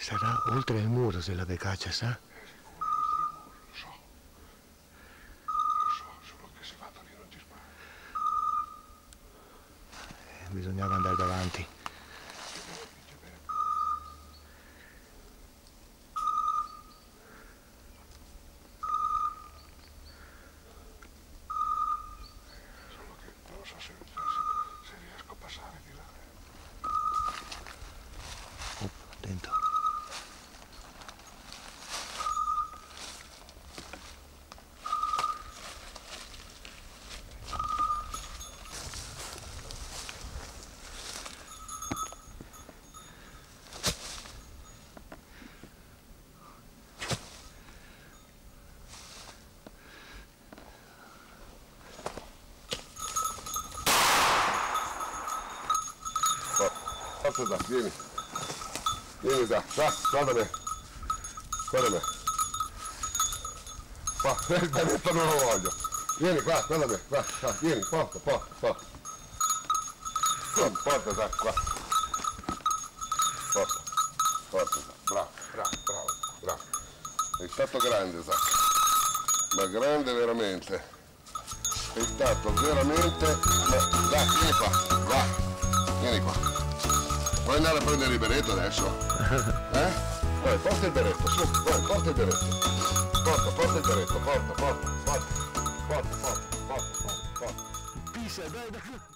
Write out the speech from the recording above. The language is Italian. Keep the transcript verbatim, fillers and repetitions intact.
Sarà oltre il muro se la becaccia, sa? È sicuro, oltre il muro, lo so. Lo so, solo che se vado lì non ti sparo. Eh, bisognava andare davanti. Solo che non so se, se, se riesco a passare di là. Oh, attento. Forza da, vieni. Vieni da, da, guarda me. Guarda me. Qua, il berretto non lo voglio. Vieni qua, guarda me, qua, qua, vieni, porta, porta, porta. Porta, porta da, qua. Porta, porta da, bravo, bravo, bravo, bravo. Sei stato grande, Zach. Ma grande veramente. Sei stato veramente... Ma, dai, vieni qua, dai, vieni qua. Vuoi andare a prendere il berretto adesso? Eh? Vai, porta il berretto, su, vai, porta il berretto. Porta, porta il berretto, porta, porta, porta, porta, porta, porta, porta, porta. Pisa, dai, dai.